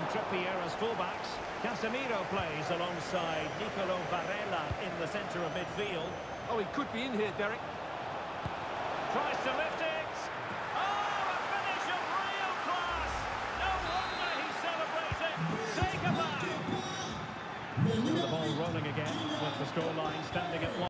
Trippier as fullbacks. Casemiro plays alongside Nicolo Barella in the centre of midfield. Oh, he could be in here, Derek. Tries to lift it. Oh, a finish of real class. No wonder he's celebrating. Say goodbye. The ball rolling again with the scoreline standing at 1.